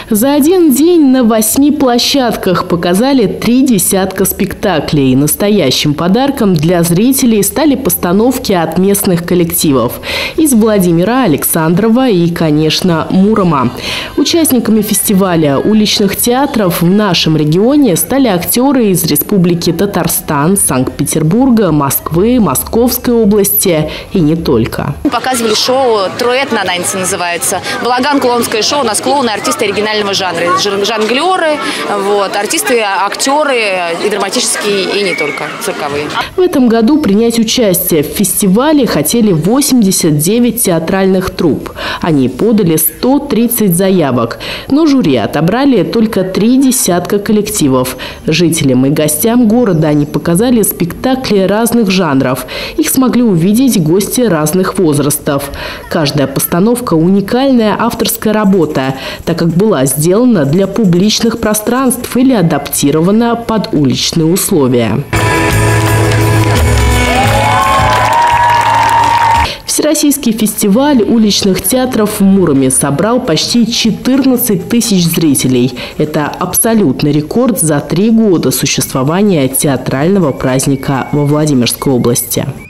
За один день на 8 площадках показали 3 десятка спектаклей. Настоящим подарком для зрителей стали постановки от местных коллективов из Владимира, Александрова и, конечно, Мурома. Участниками фестиваля уличных театров в нашем регионе стали актеры из Республики Татарстан, Санкт-Петербурга, Москвы, Московской области и не только. Показывали шоу «Троэтна» называется. Балаган, клоунское шоу. У нас клоуны, артисты оригинального жанра. Жонглеры, артисты, актеры и драматические, и не только, цирковые. В этом году принять участие в фестивале хотели 89 театральных труп. Они подали 130 заявок. Но жюри отобрали только 3 десятка коллективов. Жителям и гостям города они показали спектакли разных жанров. Их смогли увидеть гости разных возрастов. Каждая постановка – уникальная авторская работа, так как была сделана для публичных пространств или адаптирована под уличные условия. Всероссийский фестиваль уличных театров в Муроме собрал почти 14 тысяч зрителей. Это абсолютный рекорд за 3 года существования театрального праздника во Владимирской области.